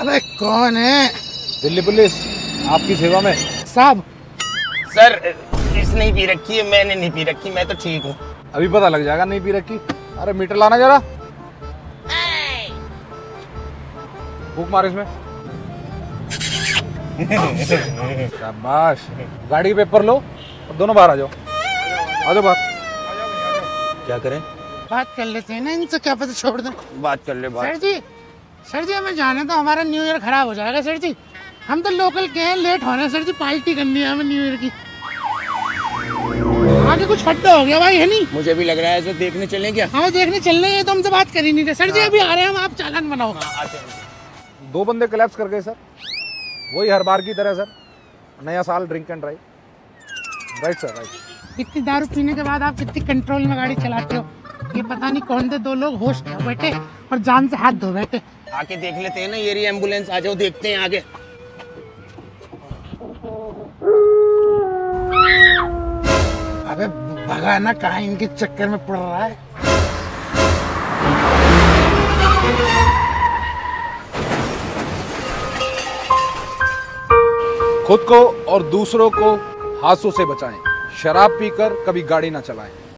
अबे कौन है? दिल्ली पुलिस, आपकी सेवा में। साहब सर इसने नहीं पी रखी है, मैंने नहीं पी रखी, मैं तो ठीक हूँ। अभी पता लग जाएगा नहीं पी रखी। अरे मीटर लाना जरा, फूक मार इसमें। शाबाश। गाड़ी के पेपर लो और दोनों बाहर आ जाओ। आ जाओ बाहर। क्या करें? बात कर लेते हैं ना इनसे, क्या पता छोड़ दें। बात कर ले बात। सर जी हमें जाने तो हमारा न्यू ईयर खराब हो जाएगा सर जी। हम तो लोकल के हैं, लेट होना है सर जी, पार्टी करनी है हमें न्यू ईयर की। आगे कुछ फट्टा हो गया भाई, है नहीं? मुझे भी लग रहा है, ऐसे देखने चलें क्या? हाँ देखने चल रहे हैं, तो हमसे बात कर ही नहीं रहे सर जी। अभी आ रहे हैं हम, आप चालान बनाओ। आते हैं। 2 बंदे कोलैप्स कर गए सर, वही हर बार की तरह सर। नया साल, drink and drive. Right sir, right. इतनी दारू पीने के बाद आप कितनी कंट्रोल में गाड़ी चलाते हो? ये पता नहीं कौन से 2 लोग होश में बैठे और जान से हाथ धो बैठे। आके देख लेते हैं ना, ये रही एम्बुलेंस, आ जाओ देखते हैं आगे। अबे भगा ना, कहाँ इनके चक्कर में पड़ रहा है। खुद को और दूसरों को हादसों से बचाएं। शराब पीकर कभी गाड़ी ना चलाएं।